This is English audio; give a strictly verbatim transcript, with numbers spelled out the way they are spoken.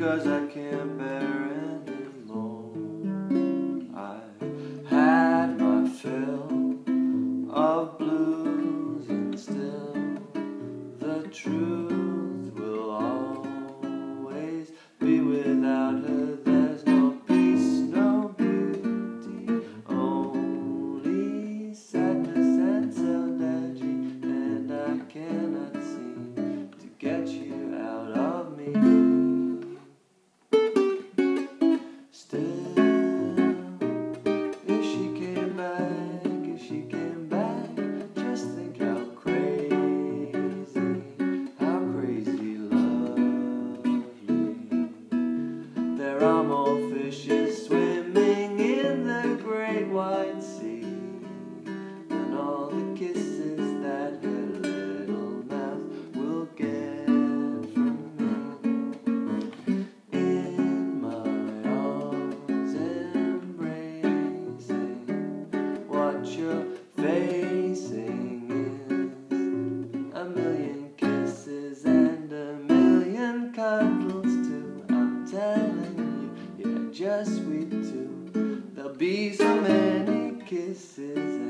'cause I can't bear anymore. I've had my fill of blues, and still the truth will always be without her. There's no peace, no beauty, only sadness and solitude, and I cannot seem to get you out of me. Still, if she came back, if she came back, just think how crazy, how crazy lovely. There are more fishes swimming in the great wide sea than all the kisses that her little mouth will get from me. In my arms embracing, what you're facing is a million kisses and a million cuddles too. I'm telling you, yeah, just we two. There'll be so many kisses